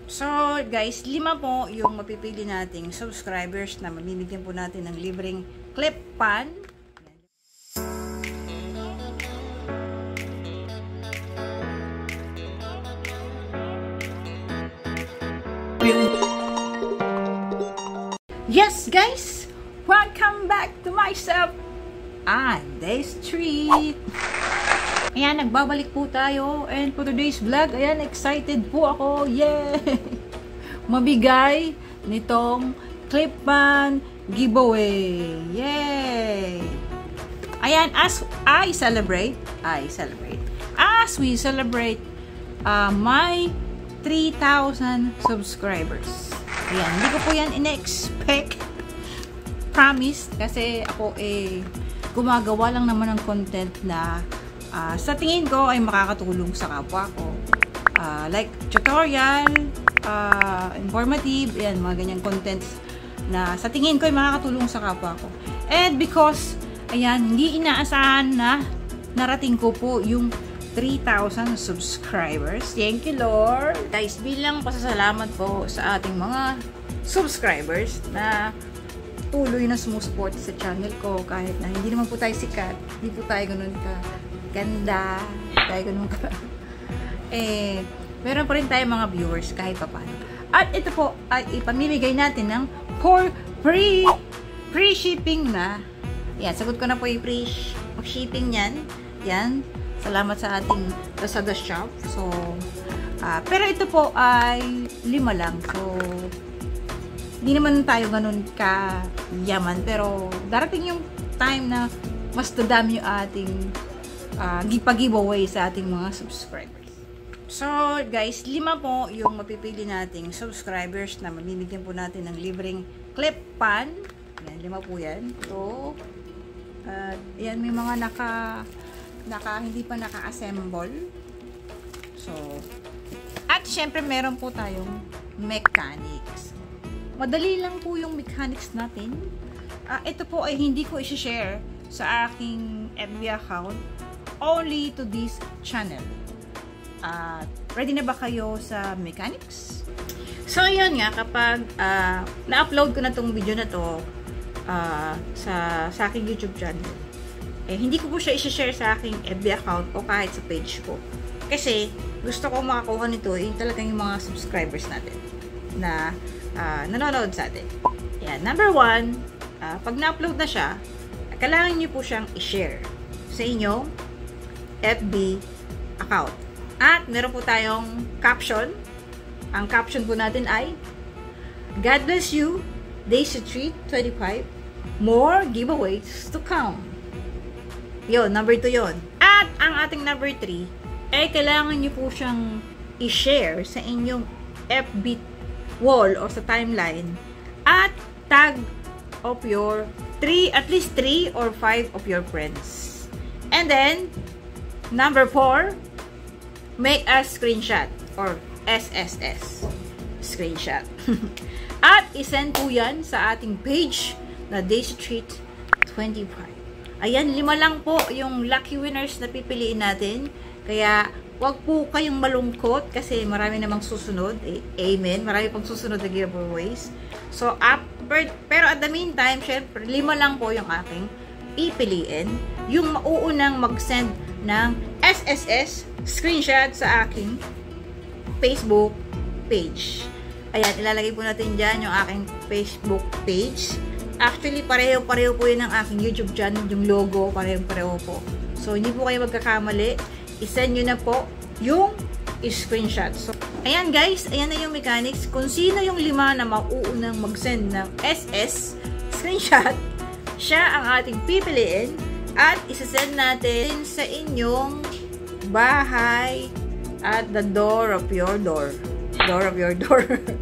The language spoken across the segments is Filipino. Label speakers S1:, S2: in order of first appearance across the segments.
S1: So guys, 5 po yung mapipili nating subscribers na mamimigyan po natin ng libreng Clipfan. Yes guys, welcome back to myself and this treat. Ayan, nagbabalik po tayo. And for today's vlog, ayan, excited po ako. Yay! Mabigay nitong Clipfan giveaway. Yay! Ayan, as we celebrate, my 3,000 subscribers. Ayan, hindi ko po yan in-expect. Promise, kasi ako gumagawa lang naman ng content na sa tingin ko ay makakatulong sa kapwa ko. Like tutorial, informative, yan, mga ganyang contents na sa tingin ko ay makakatulong sa kapwa ko. And because, ayan, hindi inaasahan na narating ko po yung 3,000 subscribers. Thank you, Lord! Guys, bilang pasasalamat po sa ating mga subscribers na tuloy na sumusupport sa channel ko kahit na hindi naman po tayo sikat, hindi po tayo ganun ka ganda, tayo ganun ka meron pa rin tayo mga viewers kahit pa paano. At ito po ay ipamimigay natin ng for free shipping na. Yan, sagot ko na po yung free shipping yan. Yan, salamat sa ating Lazada shop. So pero ito po ay 5 lang. So hindi naman tayo ganun ka yaman, pero darating yung time na mas dadami yung ating pag-giveaway sa ating mga subscribers. So guys, 5 po yung mapipili nating subscribers na mamimigyan po natin ng libreng Clipfan. Yan, 5 po yan. So yan, may mga hindi pa naka-assemble. So at syempre meron po tayong mechanics. Madali lang po yung mechanics natin. Ito po ay hindi ko i-share sa aking FB account, only to this channel. Ready na ba kayo sa mechanics? So yun nga, kapag na-upload ko na tong video na to sa aking YouTube channel, hindi ko po siya i-share sa aking FB account o kahit sa page ko. Kasi gusto ko makakuha nito yung talagang yung mga subscribers natin na nanonood sa atin. Yan. Number 1, pag na-upload na siya, kailangan nyo po siyang i-share sa inyong FB account. At meron po tayong caption. Ang caption po natin ay God bless you, Daisy Treat 25, more giveaways to come. Yun, number 2 yun. At ang ating number 3, kailangan nyo po siyang i-share sa inyong FB wall or sa timeline at tag of your at least 3 or 5 of your friends. And then number 4, make a screenshot or SSS screenshot. At isend po yan sa ating page na Daisy Treat 25. Ayan, 5 lang po yung lucky winners na pipiliin natin. Kaya wag po kayong malungkot kasi marami namang susunod. Amen. Marami pang susunod na giveaways. So, pero at the meantime, syempre, 5 lang po yung aking pipiliin. Yung mauunang mag-send ng SSS screenshot sa aking Facebook page. Ayan, ilalagay po natin dyan yung aking Facebook page. Actually, pareho-pareho po yun ng aking YouTube channel. Yung logo, pareho-pareho po. So, hindi po kayo magkakamali. I-send nyo na po yung screenshot. So, ayan guys, ayan na yung mechanics. Kung sino yung 5 na mauunang mag-send ng SS screenshot, siya ang ating pipiliin at isa-send natin sa inyong bahay at the door of your door. Door of your door.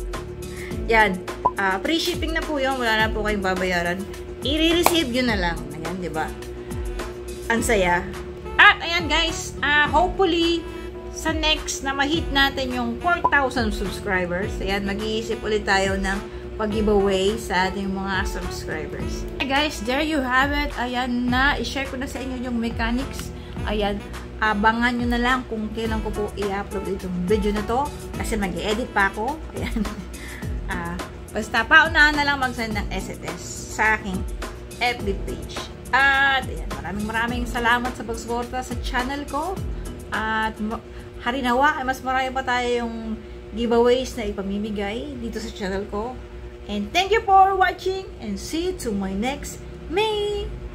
S1: Yan. Free shipping na po yun. Wala na po kayong babayaran. I-receive yun na lang. Ayan, di ba? Ang saya. At ayan guys, hopefully sa next na ma-hit natin yung 4,000 subscribers, ayan, mag-iisip ulit tayo ng pag-giveaway sa ating mga subscribers. Okay guys, there you have it. Ayan na, i-share ko na sa inyo yung mechanics. Ayan, abangan nyo na lang kung kailan ko po i-upload itong video na to. Kasi mag-edit pa ako. Ayan. Basta paunahan na lang mag-send ng SMS sa aking FB page. At ayan, maraming salamat sa pagsuporta sa channel ko. At harinawa, mas marami pa tayong giveaways na ipamimigay dito sa channel ko. And thank you for watching and see you to my next May